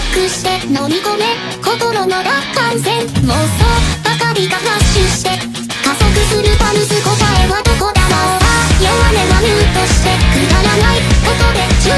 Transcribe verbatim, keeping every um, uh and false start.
クして飲み込め心の楽観線妄想ばかりがフラッシュして加速するパルス答えはどこだろうさ弱音はミュートしてくだらないことで